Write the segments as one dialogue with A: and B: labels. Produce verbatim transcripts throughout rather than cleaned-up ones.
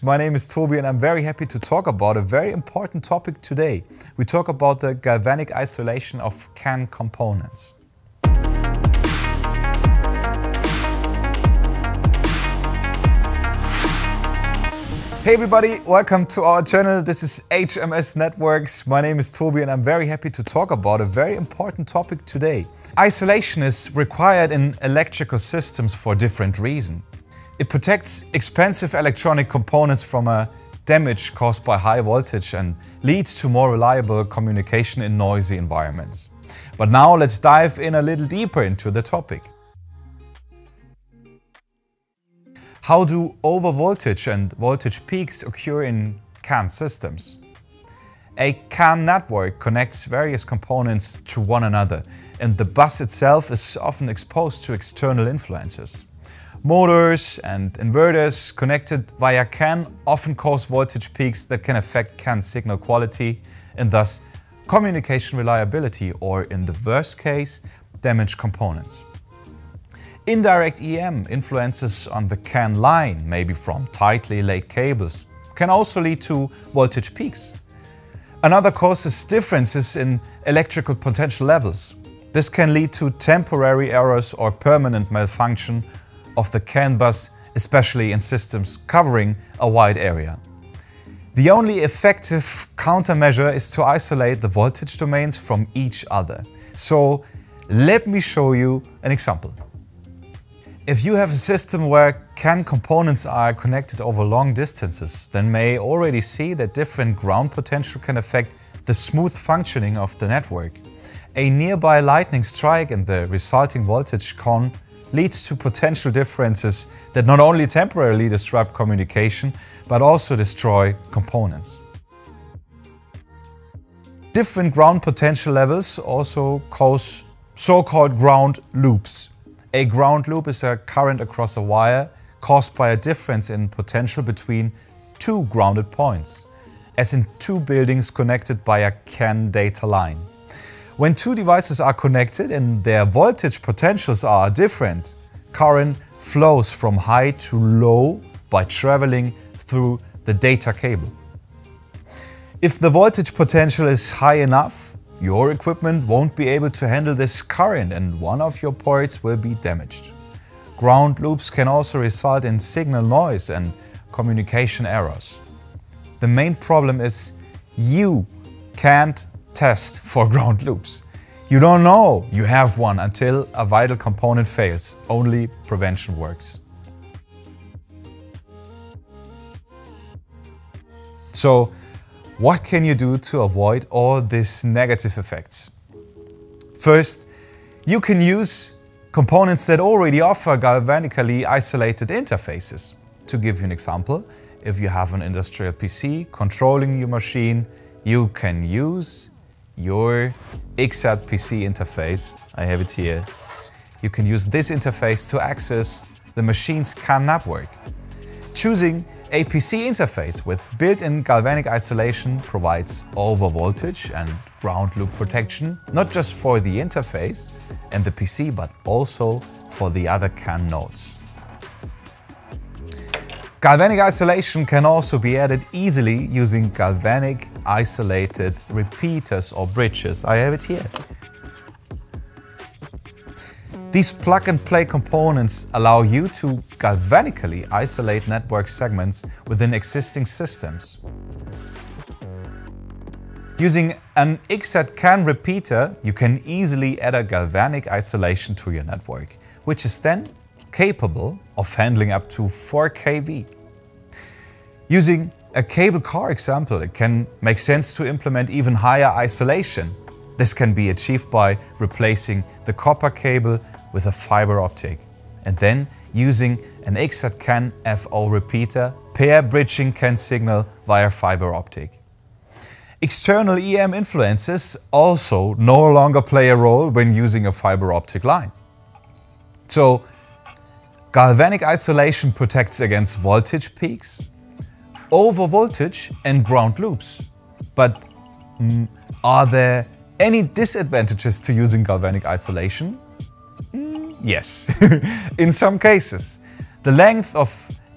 A: My name is Toby and I'm very happy to talk about a very important topic today. We talk about the galvanic isolation of C A N components. Hey everybody, welcome to our channel. This is H M S Networks. My name is Toby and I'm very happy to talk about a very important topic today. Isolation is required in electrical systems for different reasons. It protects expensive electronic components from a damage caused by high voltage and leads to more reliable communication in noisy environments. But now let's dive in a little deeper into the topic. How do overvoltage and voltage peaks occur in C A N systems? A C A N network connects various components to one another, and the bus itself is often exposed to external influences. Motors and inverters connected via C A N often cause voltage peaks that can affect C A N signal quality and thus communication reliability, or in the worst case, damage components. Indirect E M influences on the C A N line, maybe from tightly laid cables, can also lead to voltage peaks. Another cause is differences in electrical potential levels. This can lead to temporary errors or permanent malfunction of the C A N bus, especially in systems covering a wide area. The only effective countermeasure is to isolate the voltage domains from each other. So let me show you an example. If you have a system where C A N components are connected over long distances, then may already see that different ground potential can affect the smooth functioning of the network. A nearby lightning strike and the resulting voltage con leads to potential differences that not only temporarily disrupt communication, but also destroy components. Different ground potential levels also cause so-called ground loops. A ground loop is a current across a wire caused by a difference in potential between two grounded points, as in two buildings connected by a C A N data line. When two devices are connected and their voltage potentials are different, current flows from high to low by traveling through the data cable. If the voltage potential is high enough, your equipment won't be able to handle this current and one of your ports will be damaged. Ground loops can also result in signal noise and communication errors. The main problem is you can't test for ground loops. You don't know you have one until a vital component fails. Only prevention works. So, what can you do to avoid all these negative effects? First, you can use components that already offer galvanically isolated interfaces. To give you an example, if you have an industrial P C controlling your machine, you can use your Ixxat P C interface. I have it here. You can use this interface to access the machine's C A N network. Choosing a P C interface with built-in galvanic isolation provides overvoltage and ground loop protection, not just for the interface and the P C, but also for the other C A N nodes. Galvanic isolation can also be added easily using galvanic isolated repeaters or bridges. I have it here. These plug-and-play components allow you to galvanically isolate network segments within existing systems. Using an Ixxat C A N repeater, you can easily add a galvanic isolation to your network, which is then capable of handling up to four K V. Using a cable car example, it can make sense to implement even higher isolation. This can be achieved by replacing the copper cable with a fiber optic and then using an Ixxat C A N F O repeater, pair bridging C A N signal via fiber optic. External E M influences also no longer play a role when using a fiber optic line. So, galvanic isolation protects against voltage peaks, overvoltage and ground loops. But mm, are there any disadvantages to using galvanic isolation? Mm, yes, in some cases. The length of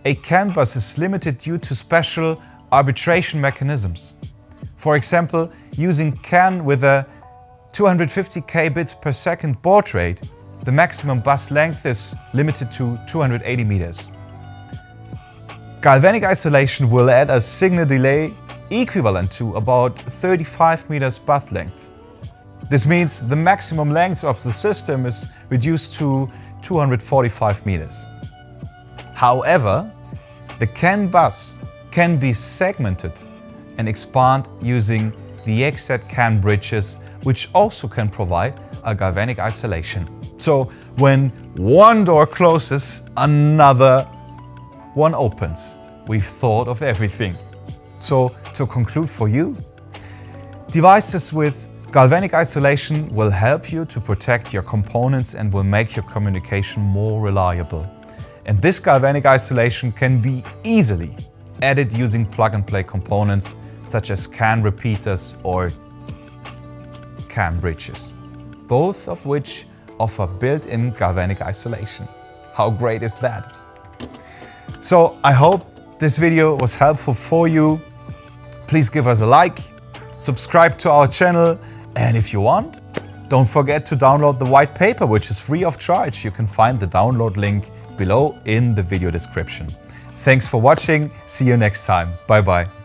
A: a CAN bus is limited due to special arbitration mechanisms. For example, using CAN with a two hundred fifty kilobits per second baud rate, the maximum bus length is limited to two hundred eighty meters. Galvanic isolation will add a signal delay equivalent to about thirty-five meters bus length. This means the maximum length of the system is reduced to two hundred forty-five meters. However, the CAN bus can be segmented and expand using the Ixxat CAN bridges, which also can provide a galvanic isolation. So when one door closes, another one opens. We've thought of everything. So to conclude for you, devices with galvanic isolation will help you to protect your components and will make your communication more reliable. And this galvanic isolation can be easily added using plug-and-play components such as CAN repeaters or CAN bridges, both of which offer built-in galvanic isolation. How great is that? So I hope this video was helpful for you. Please give us a like, subscribe to our channel, and if you want, don't forget to download the white paper, which is free of charge. You can find the download link below in the video description. Thanks for watching. See you next time. Bye bye.